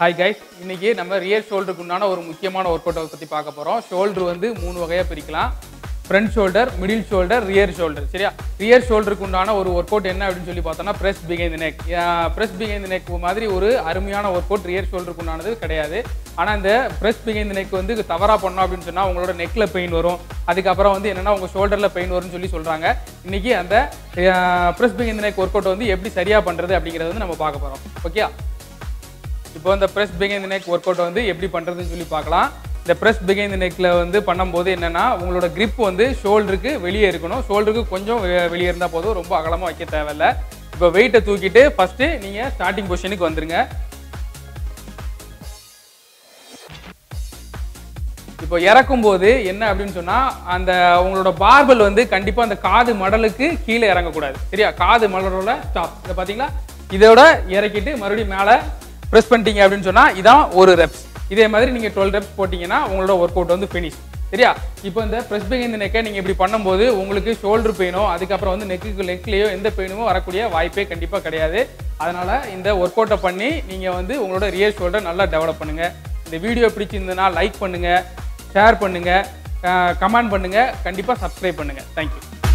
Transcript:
Hi guys, இன்னைக்கு நம்ம rear ஷோல்டருக்கு உண்டான ஒரு முக்கியமான ஒர்க் அவுட்டை பற்றி பார்க்க போகிறோம். ஷோல்டர் வந்து 3 வகையாக பிரிக்கலாம். Front shoulder, middle shoulder, rear shoulder. சரியா? ரியர் ஷோல்டருக்கு உண்டான ஒரு ஒர்க் அவுட் என்ன அப்படின்னு சொல்லி பார்த்தோம்னா press behind the neck. Press behind the neck மாதிரி ஒரு அருமையான ஒர்க் அவுட் ரியர் ஷோல்டருக்கு உண்டானது கிடையாது. ஆனால் இந்த பிரஸ் பிகைண்ட் தி நெக் வந்து தவறாக பண்ணோம் அப்படின்னு சொன்னால் உங்களோட நெக்கில் பெயின் வரும். அதுக்கப்புறம் வந்து என்னென்னா உங்கள் ஷோல்டரில் பெயின் வரும்னு சொல்லி சொல்கிறாங்க. இன்றைக்கி அந்த press behind the neck workout வந்து எப்படி சரியாக பண்ணுறது அப்படிங்கிறது வந்து நம்ம பார்க்க போகிறோம். ஓகே, இப்போ இந்த press behind the neck workout வந்து எப்படி பண்ணுறதுன்னு சொல்லி பார்க்கலாம். இந்த பிரஸ் பிகைண்ட் தி நெக்கில் வந்து பண்ணும்போது என்னென்னா உங்களோட கிரிப் வந்து ஷோல்டருக்கு வெளியே இருக்கணும். ஷோல்டருக்கு கொஞ்சம் வெளியே இருந்தால் போதும், ரொம்ப அகலமாக வைக்க தேவையில்லை. இப்போ வெயிட்டை தூக்கிட்டு ஃபஸ்ட்டு நீங்கள் ஸ்டார்டிங் பொசிஷனுக்கு வந்துருங்க. இப்போ இறக்கும்போது என்ன அப்படின்னு சொன்னால் அந்த உங்களோட பார்பல் வந்து கண்டிப்பாக அந்த காது மடலுக்கு கீழே இறங்கக்கூடாது. சரியா? காது மடலோட ஸ்டாப். இதை பார்த்தீங்களா? இதோட இறக்கிட்டு மறுபடியும் மேலே ப்ரெஸ் பண்ணிட்டீங்க அப்படின்னு சொன்னால் இதான் ஒரு ரெப்ஸ். இதே மாதிரி நீங்கள் 12 ரெப்ஸ் போட்டிங்கன்னா உங்களோட ஒர்க் அவுட் வந்து ஃபினிஷ். சரியா? இப்போ இந்த ப்ரெஸ் பிகைண்ட் தி நெக்கை நீங்கள் இப்படி பண்ணும்போது உங்களுக்கு ஷோல்டர் பெயினோ அதுக்கப்புறம் வந்து நெக்லேயோ எந்த பெயினுமோ வரக்கூடிய வாய்ப்பே கண்டிப்பாக கிடையாது. அதனால் இந்த ஒர்க் அவுட்டை பண்ணி நீங்கள் வந்து உங்களோட ரியர் ஷோல்டர் நல்லா டெவலப் பண்ணுங்கள். இந்த வீடியோ பிடிச்சிருந்ததுன்னா லைக் பண்ணுங்கள், ஷேர் பண்ணுங்கள், கமெண்ட் பண்ணுங்கள், கண்டிப்பாக சப்ஸ்கிரைப் பண்ணுங்கள். தேங்க்யூ.